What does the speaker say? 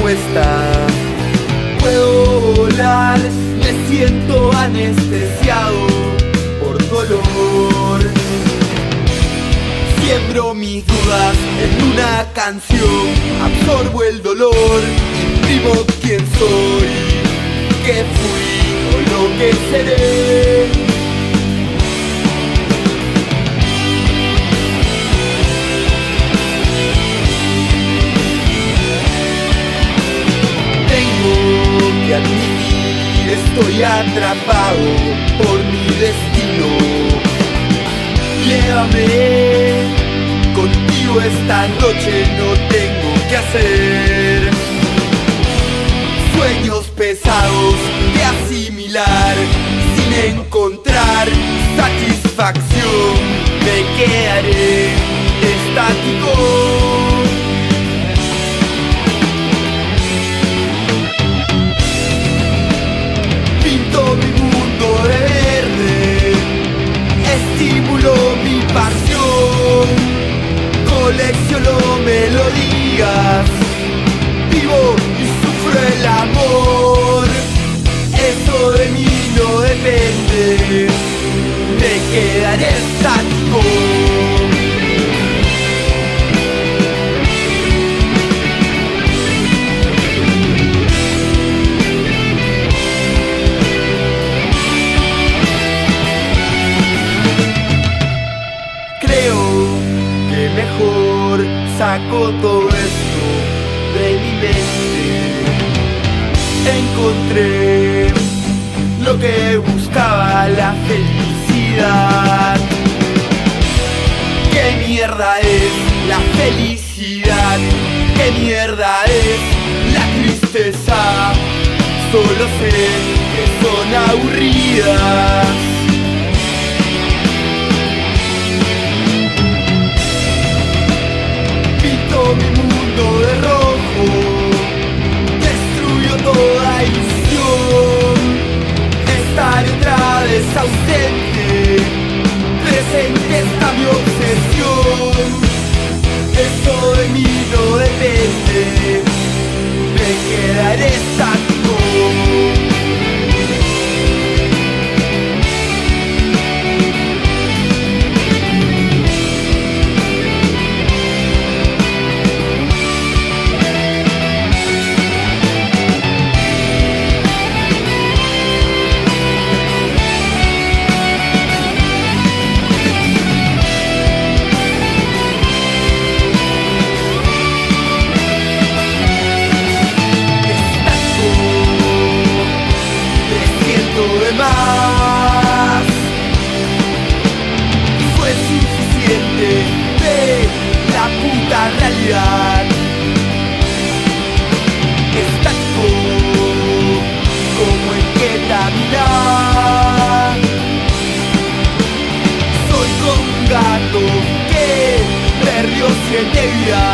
respuesta. Puedo volar, me siento anestesiado por dolor. Siembro mis dudas en una canción, absorbo el dolor, imprimo quién soy, qué fui o lo que seré. Tengo que admitir, estoy atrapado por mi destino. Llévame contigo esta noche, no tengo que hacer. Sueños pesados de asimilar, sin encontrar satisfacción, me quedaré estático. Pinto mi mundo de verde, estimulo mi pasión, colecciono melodías, vivo y sufro el amor. Eso de mí no depende, me quedaré estático. Mejor saco todo esto de mi mente. Encontré lo que buscaba, la felicidad. ¿Qué mierda es la felicidad? ¿Qué mierda es la tristeza? Solo sé que son aburridas. Mi mundo de rojo, destruyo toda ilusión. Estaré otra vez ausente, presente está mi obsesión. Eso de mí no depende, me quedaré estático. Más fue suficiente de la puta realidad. Estático como en ketamina. Soy como un gato que perdió 7 vidas.